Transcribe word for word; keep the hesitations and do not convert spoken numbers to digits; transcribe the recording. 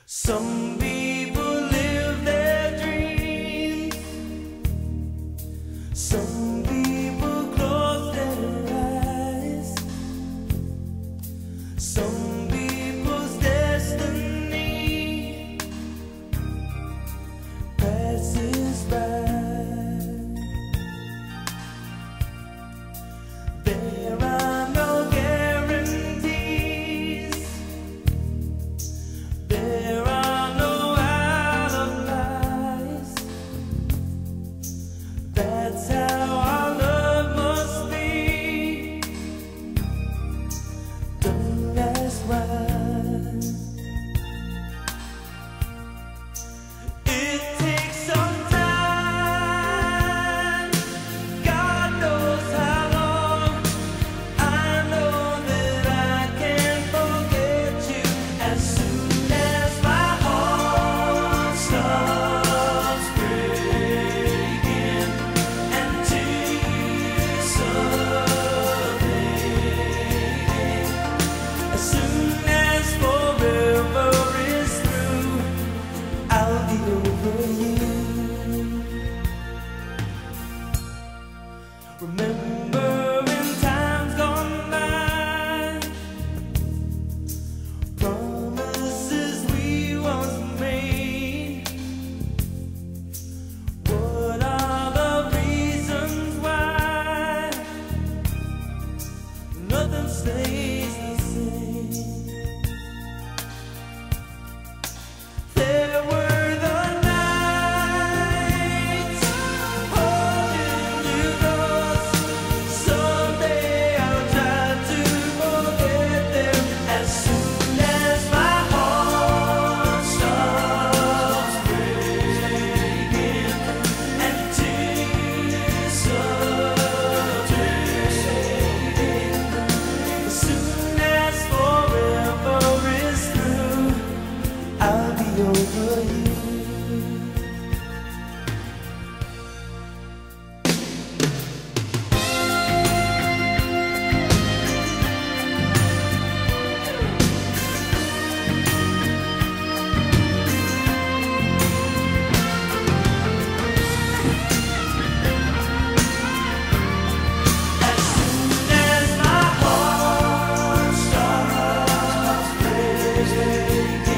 Some people live their dreams. Some people close their eyes. Some people's destiny passes by. There are no guarantees. There are no alibis. That's how our love must be. Don't ask why. It takes some time. God knows how long. I know that I can forget you as soon as my heart stops breaking and tears are fading. As soon as forever is through, I'll be over you. Remember in times gone by, promises we once made. What are the reasons why nothing stays the same? There were the nights holding you close. Someday I'll try to forget them as soon as my heart stops breaking and tears are fading. As soon as forever is through, I'll be over you. As soon as my heart stops breaking